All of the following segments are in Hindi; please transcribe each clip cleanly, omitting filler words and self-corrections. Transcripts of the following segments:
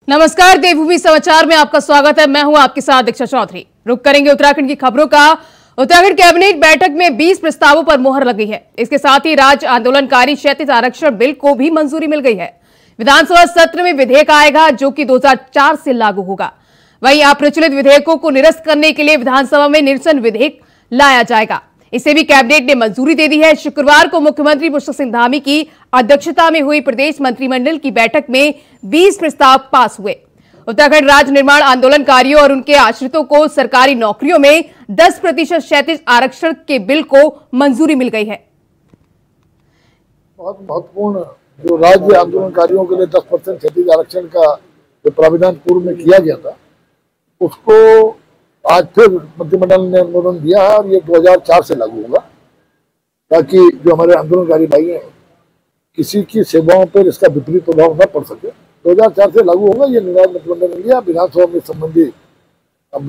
नमस्कार, देवभूमि समाचार में आपका स्वागत है। मैं हूं आपके साथ दीक्षा चौधरी। रुक करेंगे उत्तराखंड की खबरों का। उत्तराखंड कैबिनेट बैठक में 20 प्रस्तावों पर मोहर लगी है। इसके साथ ही राज्य आंदोलनकारी क्षैतिज आरक्षण बिल को भी मंजूरी मिल गई है। विधानसभा सत्र में विधेयक आएगा जो कि 2004 से लागू होगा। वहीं अप्रचलित विधेयकों को निरस्त करने के लिए विधानसभा में निरसन विधेयक लाया जाएगा। इसे भी कैबिनेट ने मंजूरी दे दी है। शुक्रवार को मुख्यमंत्री पुष्कर सिंह धामी की अध्यक्षता में हुई प्रदेश मंत्रिमंडल की बैठक में 20 प्रस्ताव पास हुए। उत्तराखंड राज्य निर्माण आंदोलनकारियों और उनके आश्रितों को सरकारी नौकरियों में 10% क्षैतिज आरक्षण के बिल को मंजूरी मिल गई है। बहुत महत्वपूर्ण जो राज्य आंदोलनकारियों के लिए 10% क्षैतिज आरक्षण का जो प्राविधान पूर्व में किया गया था, उसको आज फिर मंत्रिमंडल ने अनुमोदन दिया है और ये 2004 से लागू होगा, ताकि जो हमारे आंदोलनकारी भाई हैं किसी की सेवाओं पर इसका विपरीत प्रभाव न पड़ सके। 2004 से लागू होगा, ये निर्णय मंत्रिमंडल ने लिया। विधानसभा में संबंधी अब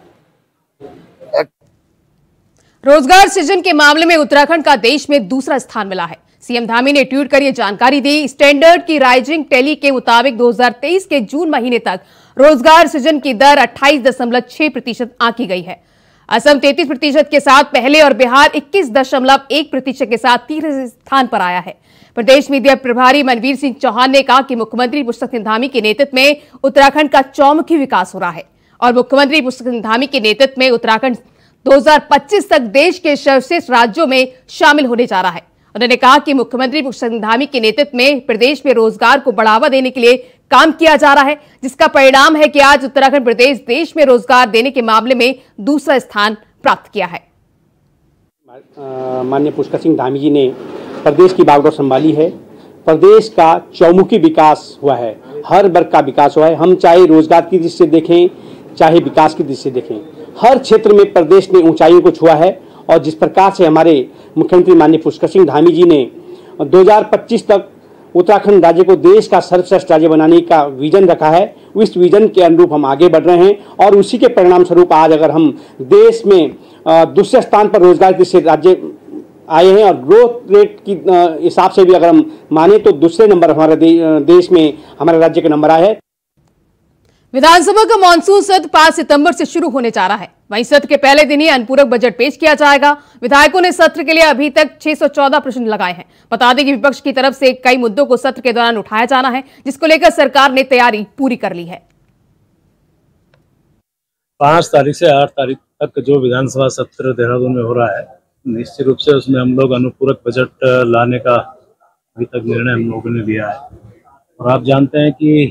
रोजगार सृजन के मामले में उत्तराखंड का देश में दूसरा स्थान मिला है। सीएम धामी ने ट्वीट कर यह जानकारी दी। स्टैंडर्ड की राइजिंग टैली के मुताबिक 2023 के जून महीने तक रोजगार सृजन की दर 28.6% आंकी गई है। असम 33% के साथ पहले और बिहार 21.1% के साथ तीसरे स्थान पर आया है। प्रदेश मीडिया प्रभारी मनवीर सिंह चौहान ने कहा कि मुख्यमंत्री पुष्कर सिंह धामी के नेतृत्व में उत्तराखंड का चौमुखी विकास हो रहा है और मुख्यमंत्री पुष्कर सिंह धामी के नेतृत्व में उत्तराखंड 2025 तक देश के सर्वश्रेष्ठ राज्यों में शामिल होने जा रहा है। उन्होंने कहा कि मुख्यमंत्री पुष्कर सिंह धामी के नेतृत्व में प्रदेश में रोजगार को बढ़ावा देने के लिए काम किया जा रहा है, जिसका परिणाम है कि आज उत्तराखंड प्रदेश देश में रोजगार देने के मामले में दूसरा स्थान प्राप्त किया है। माननीय पुष्कर सिंह धामी जी ने प्रदेश की बागडोर संभाली है। प्रदेश का चौमुखी विकास हुआ है, हर वर्ग का विकास हुआ है। हम चाहे रोजगार की दृष्टि से देखें, चाहे विकास की दृष्टि से देखें, हर क्षेत्र में प्रदेश ने ऊंचाइयों को छुआ है। और जिस प्रकार से हमारे मुख्यमंत्री माननीय पुष्कर सिंह धामी जी ने 2025 तक उत्तराखंड राज्य को देश का सर्वश्रेष्ठ राज्य बनाने का विजन रखा है, उस विजन के अनुरूप हम आगे बढ़ रहे हैं। और उसी के परिणाम स्वरूप आज अगर हम देश में दूसरे स्थान पर रोजगार के राज्य आए हैं और ग्रोथ रेट की हिसाब से भी अगर हम माने तो दूसरे नंबर हमारे देश में हमारे राज्य का नंबर आया है। विधानसभा का मानसून सत्र 5 सितंबर से शुरू होने जा रहा है। वहीं सत्र के पहले दिन ही अनुपूरक बजट पेश किया जाएगा। विधायकों ने सत्र के लिए अभी तक 614 प्रश्न लगाए हैं। बता दें कि विपक्ष की तरफ से कई मुद्दों को सत्र के दौरान उठाया जाना है, जिसको लेकर सरकार ने तैयारी पूरी कर ली है। 5 तारीख से 8 तारीख तक जो विधानसभा सत्र देहरादून में हो रहा है, निश्चित रूप से उसमें हम लोग अनुपूरक बजट लाने का अभी तक निर्णय हम लोगों ने लिया है। और आप जानते हैं कि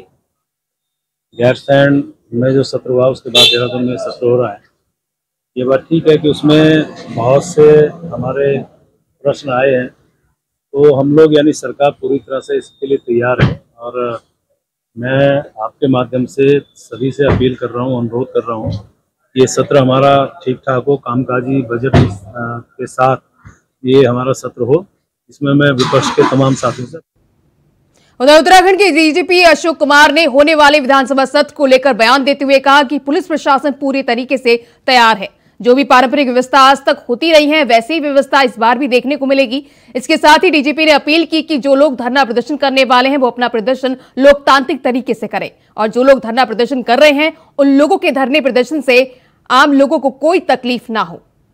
गैरसैंण में जो सत्र हुआ उसके बाद देहरादून में सत्र हो रहा है। ये बात ठीक है कि उसमें बहुत से हमारे प्रश्न आए हैं, तो हम लोग यानी सरकार पूरी तरह से इसके लिए तैयार है। और मैं आपके माध्यम से सभी से अपील कर रहा हूँ, अनुरोध कर रहा हूँ, ये सत्र हमारा ठीक ठाक हो, कामकाजी बजट के साथ ये हमारा सत्र हो, इसमें मैं विपक्ष के तमाम साथियों से। उधर उत्तराखंड के डीजीपी अशोक कुमार ने होने वाले विधानसभा सत्र को लेकर बयान देते हुए कहा कि पुलिस प्रशासन पूरी तरीके से तैयार है। जो भी पारंपरिक व्यवस्था आज तक होती रही है, वैसी ही व्यवस्था इस बार भी देखने को मिलेगी। इसके साथ ही डीजीपी ने अपील की कि जो लोग धरना प्रदर्शन करने वाले हैं वो अपना प्रदर्शन लोकतांत्रिक तरीके से करें और जो लोग धरना प्रदर्शन कर रहे हैं उन लोगों के धरने प्रदर्शन से आम लोगों को कोई तकलीफ ना हो।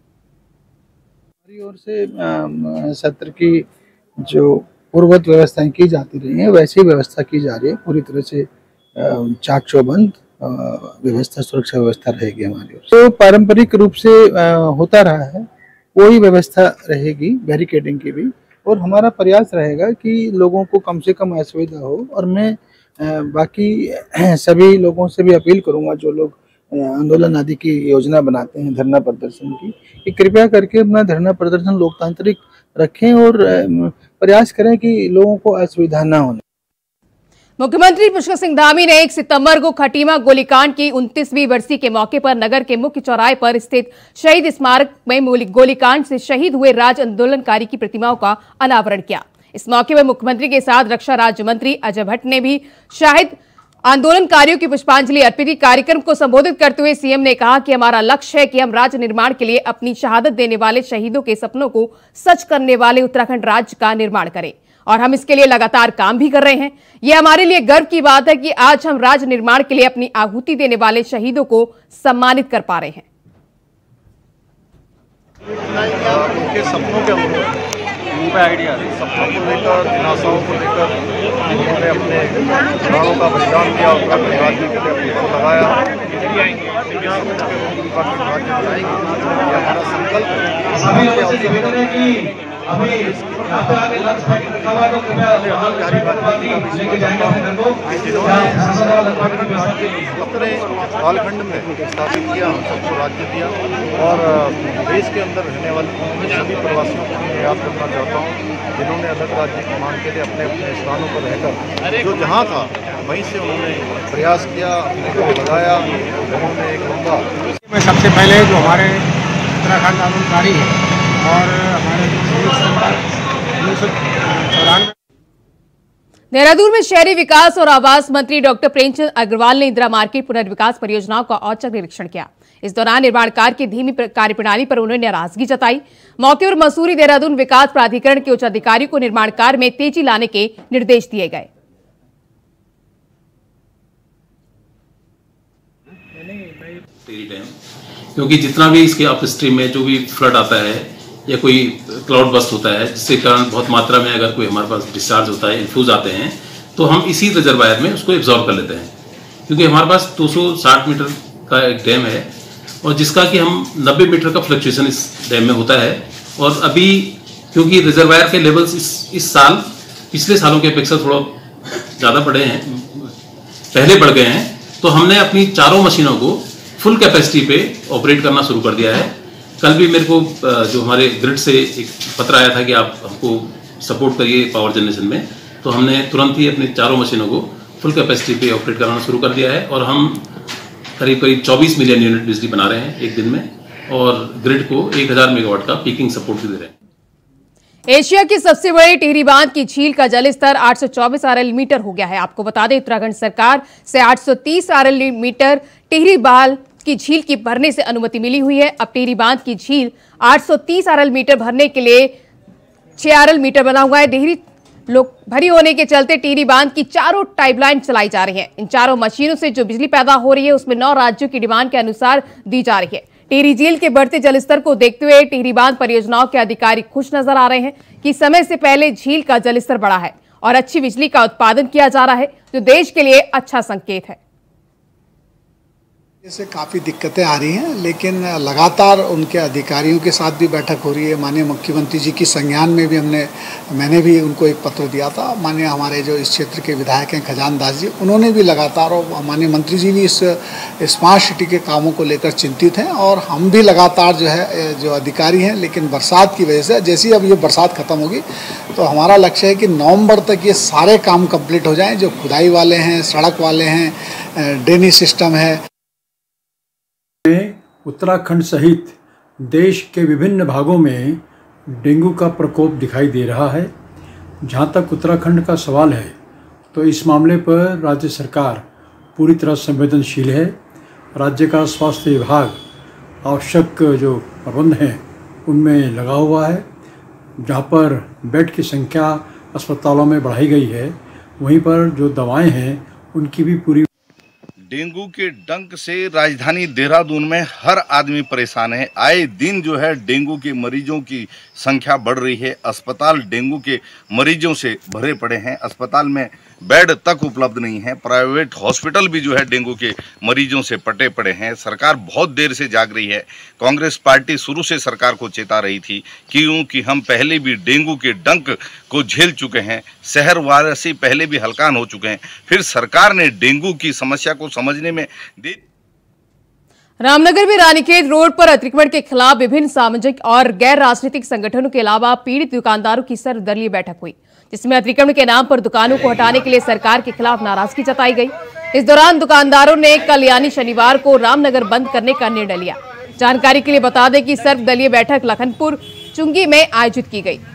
हमारी ओर से सत्र की जो पूर्ववत व्यवस्थाएं की जाती रही हैं, वैसी व्यवस्था की जा रही है। पूरी तरह से चाक चौबंद व्यवस्था, सुरक्षा व्यवस्था रहेगी हमारी ओर से। तो पारंपरिक रूप से होता रहा है, वही व्यवस्था रहेगी, बैरिकेडिंग की भी। और हमारा प्रयास रहेगा कि लोगों को कम से कम असुविधा हो। और मैं बाकी सभी लोगों से भी अपील करूंगा, जो लोग आंदोलन आदि की योजना बनाते हैं धरना प्रदर्शन की, कि कृपया करके अपना धरना प्रदर्शन लोकतांत्रिक रखें और प्रयास करें कि लोगों को असुविधा न होने। मुख्यमंत्री पुष्कर सिंह धामी ने 1 सितंबर को खटीमा गोलीकांड की 29वीं बरसी के मौके पर नगर के मुख्य चौराहे पर स्थित शहीद स्मारक में गोलीकांड से शहीद हुए राज्य आंदोलनकारी की प्रतिमाओं का अनावरण किया। इस मौके पर मुख्यमंत्री के साथ रक्षा राज्य मंत्री अजय भट्ट ने भी शहीद आंदोलनकारियों की पुष्पांजलि अर्पित की। कार्यक्रम को संबोधित करते हुए सीएम ने कहा कि हमारा लक्ष्य है कि हम राज्य निर्माण के लिए अपनी शहादत देने वाले शहीदों के सपनों को सच करने वाले उत्तराखंड राज्य का निर्माण करें और हम इसके लिए लगातार काम भी कर रहे हैं। यह हमारे लिए गर्व की बात है कि आज हम राज्य निर्माण के लिए अपनी आहुति देने वाले शहीदों को सम्मानित कर पा रहे हैं। उनके सपनों के अनुरूप सपनों को लेकर, जिज्ञासाओं को लेकर उन्होंने अपने प्राणों का बलिदान दिया, उत्तराखंड राज्य के लिए अपना दम लगाया। हमारा संकल्प अपने कालखंड में स्थापित किया, हम सबको राज्य दिया और देश के अंदर रहने वाले सभी प्रवासियों को मैं याद करना चाहता हूँ, जिन्होंने अलग राज्य की मांग के लिए अपने अपने स्थानों पर रहकर जो जहाँ था वहीं से उन्होंने प्रयास किया, अपने को लगाया। उन्होंने एक लंबा में सबसे पहले जो हमारे उत्तराखंड आंदोलनकारी है और हमारे 1994 देहरादून में शहरी विकास और आवास मंत्री डॉक्टर प्रेमचंद अग्रवाल ने इंदिरा मार्केट पुनर्विकास परियोजनाओं का औचक निरीक्षण किया। इस दौरान निर्माण कार्य की धीमी कार्यप्रणाली पर उन्होंने नाराजगी जताई। मौके पर मसूरी देहरादून विकास प्राधिकरण के उच्च अधिकारियों को निर्माण कार्य में तेजी लाने के निर्देश दिए गए। क्योंकि जितना भी इसके अपस्ट्रीम में जो भी फ्लड आता है या कोई क्लाउड बस्ट होता है, जिसके कारण बहुत मात्रा में अगर कोई हमारे पास डिस्चार्ज होता है, इन्फ्यूज आते हैं, तो हम इसी रिजर्वायर में उसको एब्जॉर्ब कर लेते हैं। क्योंकि हमारे पास 260 मीटर का एक डैम है और जिसका कि हम 90 मीटर का फ्लक्चुएशन इस डैम में होता है। और अभी क्योंकि रिजर्वायर के लेवल्स इस साल पिछले सालों की अपेक्षा थोड़ा ज़्यादा बढ़े हैं, पहले बढ़ गए हैं, तो हमने अपनी चारों मशीनों को फुल कैपेसिटी पे ऑपरेट करना शुरू कर दिया है। कल भी मेरे को जो हमारे ग्रिड से एक पत्र आया था कि आप हमको सपोर्ट करिए पावर जनरेशन में, तो हमने तुरंत ही अपनी चारों मशीनों को फुल कैपेसिटी पे ऑपरेट करना शुरू कर दिया है और हम करीब 24 मिलियन यूनिट बिजली बना रहे हैं एक दिन में और ग्रिड को 1000 मेगावाट का पीकिंग सपोर्ट भी दे रहे हैं। एशिया की सबसे बड़ी टिहरी बांध की झील का जलस्तर 824 आरएल मीटर हो गया है। आपको बता दें, उत्तराखंड सरकार से 830 आरएल मीटर टिहरी बांध की झील की भरने से अनुमति मिली हुई है। अब टिहरी बांध की झील 830 आरएल मीटर भरने के लिए 6 आरएल मीटर बना हुआ है। टिहरी भरी होने के चलते टिहरी बांध की चारों पाइपलाइन चलाई जा रही है। इन चारों मशीनों से जो बिजली पैदा हो रही है उसमें 9 राज्यों की डिमांड के अनुसार दी जा रही है। टिहरी झील के बढ़ते जलस्तर को देखते हुए टिहरी बांध परियोजनाओं के अधिकारी खुश नजर आ रहे हैं कि समय से पहले झील का जलस्तर बढ़ा है और अच्छी बिजली का उत्पादन किया जा रहा है, जो देश के लिए अच्छा संकेत है। इससे काफ़ी दिक्कतें आ रही हैं, लेकिन लगातार उनके अधिकारियों के साथ भी बैठक हो रही है। माननीय मुख्यमंत्री जी की संज्ञान में भी मैंने भी उनको एक पत्र दिया था। माननीय हमारे जो इस क्षेत्र के विधायक हैं खजान दास जी, उन्होंने भी लगातार, और माननीय मंत्री जी भी इस स्मार्ट सिटी के कामों को लेकर चिंतित हैं और हम भी लगातार जो अधिकारी हैं, लेकिन बरसात की वजह से जैसे ही अब ये बरसात ख़त्म होगी तो हमारा लक्ष्य है कि नवंबर तक ये सारे काम कंप्लीट हो जाएँ, जो खुदाई वाले हैं, सड़क वाले हैं, ड्रेनेज सिस्टम है। उत्तराखंड सहित देश के विभिन्न भागों में डेंगू का प्रकोप दिखाई दे रहा है। जहां तक उत्तराखंड का सवाल है तो इस मामले पर राज्य सरकार पूरी तरह संवेदनशील है। राज्य का स्वास्थ्य विभाग आवश्यक जो प्रबंध हैं उनमें लगा हुआ है। जहां पर बेड की संख्या अस्पतालों में बढ़ाई गई है, वहीं पर जो दवाएं हैं उनकी भी पूरी। डेंगू के डंक से राजधानी देहरादून में हर आदमी परेशान है। आए दिन जो है डेंगू के मरीजों की संख्या बढ़ रही है। अस्पताल डेंगू के मरीजों से भरे पड़े हैं। अस्पताल में बेड तक उपलब्ध नहीं है। प्राइवेट हॉस्पिटल भी जो है डेंगू के मरीजों से पटे पड़े हैं। सरकार बहुत देर से जाग रही है। कांग्रेस पार्टी शुरू से सरकार को चेता रही थी क्योंकि हम पहले भी डेंगू के डंक को झेल चुके हैं। शहर वासी पहले भी हलकान हो चुके हैं। फिर सरकार ने डेंगू की समस्या को समझने में रामनगर में रानीखेत रोड पर अतिक्रमण के खिलाफ विभिन्न सामाजिक और गैर राजनीतिक संगठनों के अलावा पीड़ित दुकानदारों की सर्वदलीय बैठक हुई, जिसमें अतिक्रमण के नाम पर दुकानों को हटाने के लिए सरकार के खिलाफ नाराजगी जताई गई। इस दौरान दुकानदारों ने कल यानी शनिवार को रामनगर बंद करने का निर्णय लिया। जानकारी के लिए बता दें कि सर्वदलीय बैठक लखनपुर चुंगी में आयोजित की गई।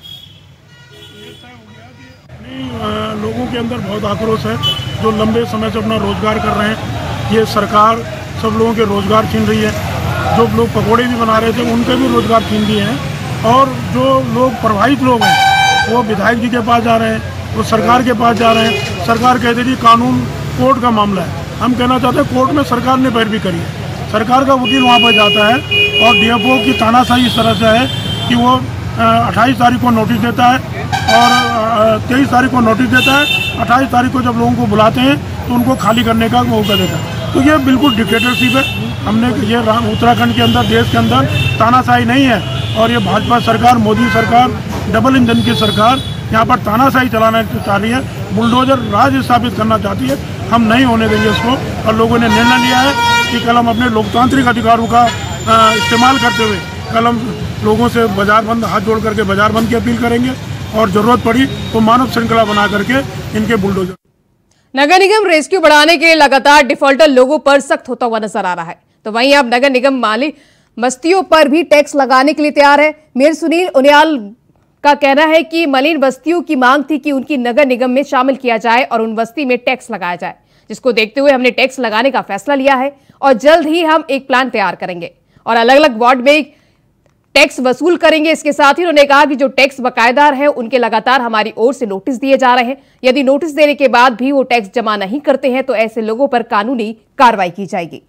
लोगों के अंदर बहुत आक्रोश है, जो लंबे समय से अपना रोजगार कर रहे हैं। ये सरकार सब लोगों के रोजगार छीन रही है। जो लोग पकौड़े भी बना रहे थे उनके भी रोजगार छीन दिए हैं और जो लोग प्रभावित लोग हैं वो विधायक जी के पास जा रहे हैं, वो सरकार के पास जा रहे हैं। सरकार कहते जी कानून कोर्ट का मामला है। हम कहना चाहते हैं कोर्ट में सरकार ने पैरवी करी है। सरकार का वकील वहाँ पर जाता है और डीएफओ की तानाशाही इस तरह से है कि वो 28 तारीख को नोटिस देता है और 23 तारीख को नोटिस देता है। 28 तारीख को जब लोगों को बुलाते हैं तो उनको खाली करने का मौका देता है। तो ये बिल्कुल डिक्टेटरशिप है। हमने ये उत्तराखंड के अंदर, देश के अंदर तानाशाही नहीं है। और ये भाजपा सरकार, मोदी सरकार, डबल इंजन की सरकार यहाँ पर तानाशाही चलाना चाह रही है, बुलडोजर राज स्थापित करना चाहती है। हम नहीं होने देंगे इसको। और लोगों ने निर्णय लिया है कि कल हम अपने लोकतांत्रिक अधिकारों का इस्तेमाल करते हुए कल हम लोगों से बाजार बंद, हाथ जोड़ करके बाजार बंद की अपील करेंगे और जरूरत पड़ी तो मानव श्रृंखला बना करके इनके बुलडोजर। नगर निगम रेस्क्यू बढ़ाने के लिए लगातार डिफॉल्टर लोगों पर सख्त होता हुआ नजर आ रहा है, तो वहीं अब नगर निगम मालिक बस्तियों पर भी टैक्स लगाने के लिए तैयार है। मेयर सुनील उनियाल का कहना है कि मलिन बस्तियों की मांग थी कि उनकी नगर निगम में शामिल किया जाए और उन बस्ती में टैक्स लगाया जाए, जिसको देखते हुए हमने टैक्स लगाने का फैसला लिया है और जल्द ही हम एक प्लान तैयार करेंगे और अलग अलग वार्ड में टैक्स वसूल करेंगे। इसके साथ ही उन्होंने कहा कि जो टैक्स बकायेदार है उनके लगातार हमारी ओर से नोटिस दिए जा रहे हैं। यदि नोटिस देने के बाद भी वो टैक्स जमा नहीं करते हैं तो ऐसे लोगों पर कानूनी कार्रवाई की जाएगी।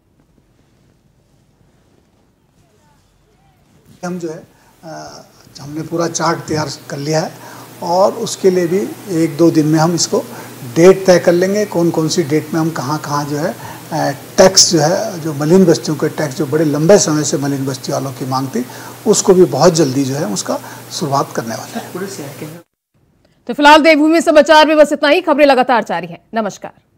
हम जो है हमने पूरा चार्ट तैयार कर लिया है और उसके लिए भी 1-2 दिन में हम इसको डेट तय कर लेंगे, कौन कौन सी डेट में हम कहाँ जो है टैक्स जो है, जो मलिन बस्तियों के टैक्स जो बड़े लंबे समय से मलिन बस्ती वालों की मांग थी, उसको भी बहुत जल्दी जो है उसका शुरुआत करने वाले हैं। तो फिलहाल देवभूमि समाचार में बस इतना ही। खबरें लगातार जारी हैं। नमस्कार।